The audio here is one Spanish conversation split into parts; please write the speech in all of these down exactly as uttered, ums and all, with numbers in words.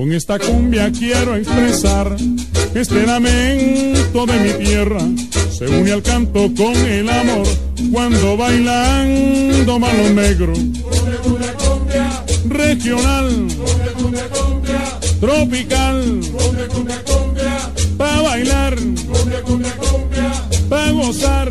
Con esta cumbia quiero expresar este lamento de mi tierra. Se une al canto con el amor cuando bailando van los negros. Cumbia, cumbia, cumbia. Regional, Cumbia, cumbia, cumbia. tropical, Cumbia, cumbia, cumbia. pa' bailar, Cumbia, cumbia, cumbia. pa' gozar.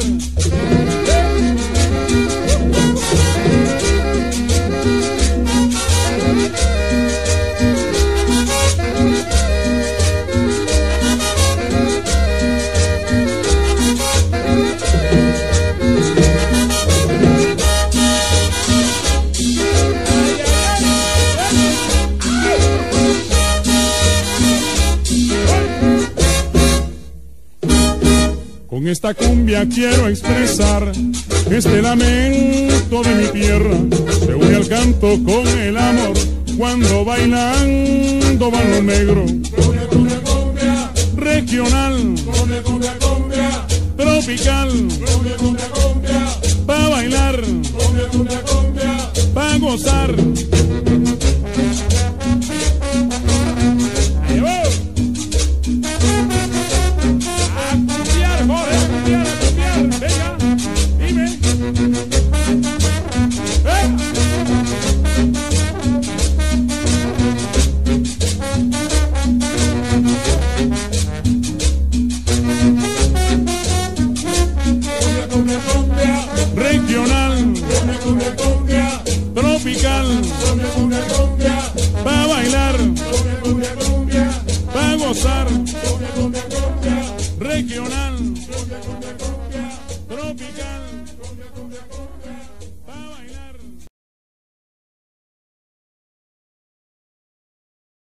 Con esta cumbia quiero expresar este lamento de mi tierra. Se une al canto con el amor cuando bailando van los negros. Cumbia, cumbia, cumbia. Regional, Cumbia, cumbia, cumbia. tropical, Cumbia, cumbia, cumbia. pa' bailar, Cumbia, cumbia, cumbia. pa' gozar.